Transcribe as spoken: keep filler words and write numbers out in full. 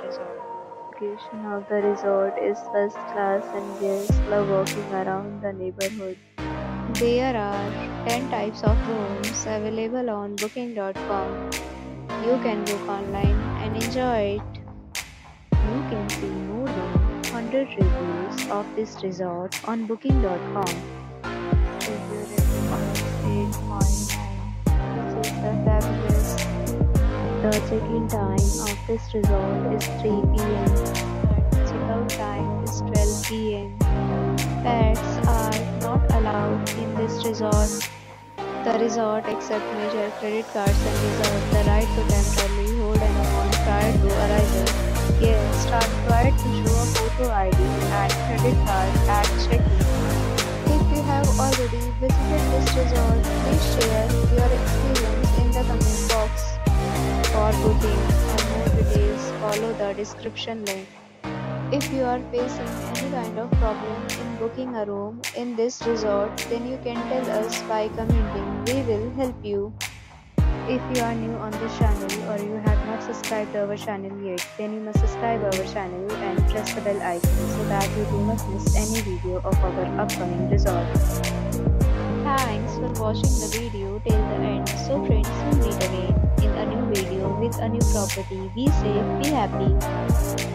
resort. Location of the resort is first class and guests love walking around the neighborhood. There are ten types of rooms available on booking dot com. You can book online and enjoy it. You can see more than one hundred reviews of this resort on booking dot com. Review rating is eight point nine, which is the fabulous. The check-in time of this resort is three p m and check-out time is twelve p m Pets are not allowed in this resort. The resort accepts major credit cards and reserves the right to temporarily hold an amount prior to arrival. Guests are required to show a photo I D and credit card at check-in. If you have already visited this resort, please share your experience in the comment box. For booking or more details, follow the description link. If you are facing any kind of problem in booking a room in this resort, then you can tell us by commenting. We will help you. If you are new on this channel or you have not subscribed to our channel yet, then you must subscribe our channel and press the bell icon so that you do not miss any video of our upcoming resort. Thanks for watching the video till the end. So friends, we'll meet again in a new video with a new property. Be safe, be happy.